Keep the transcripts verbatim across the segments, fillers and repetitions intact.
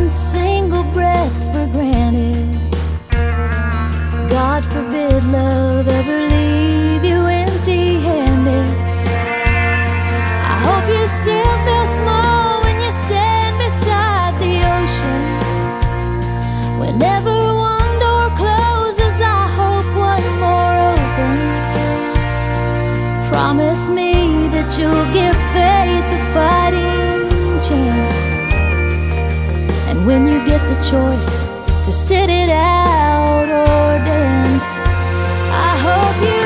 one single breath for granted. God forbid love ever leave you empty-handed. I hope you still feel small when you stand beside the ocean. Whenever one door closes, I hope one more opens. Promise me that you'll give faith a fighting chance. And when you get the choice to sit it out or dance, I hope you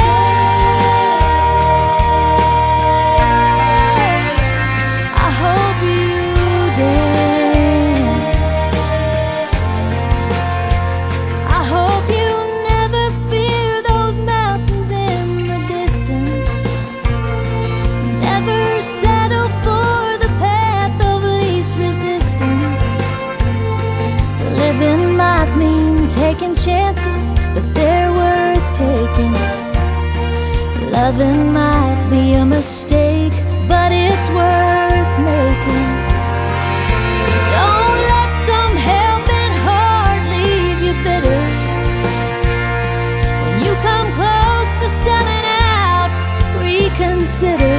dance. I hope you dance. I hope you never fear those mountains in the distance. Never settle for the path of least resistance. Living might mean taking chances, but they're worth taking. Loving might be a mistake, but it's worth making. Don't let some helping heart leave you bitter. When you come close to selling out, reconsider.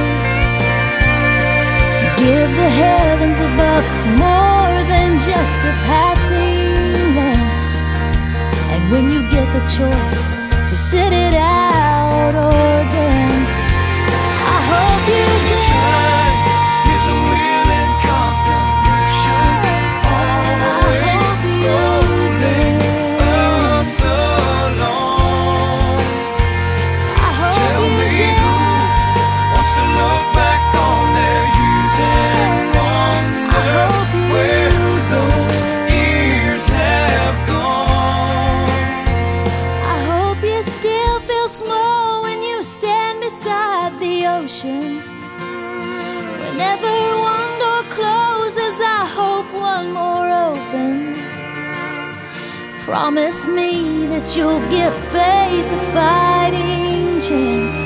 Give the heavens above more than just a passing glance. And when you get the choice to sit it out or dance, I hope you dance. Time is a wheel in constant motion, always rolling us along. I hope Tell you me dance. who wants to look back on their years and I wonder hope you where those dance. years have gone. I hope you still feel small when you stand beside the ocean. Whenever one door closes, I hope one more opens. Promise me that you'll give faith a fighting chance.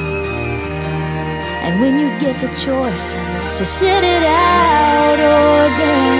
And when you get the choice to sit it out or dance,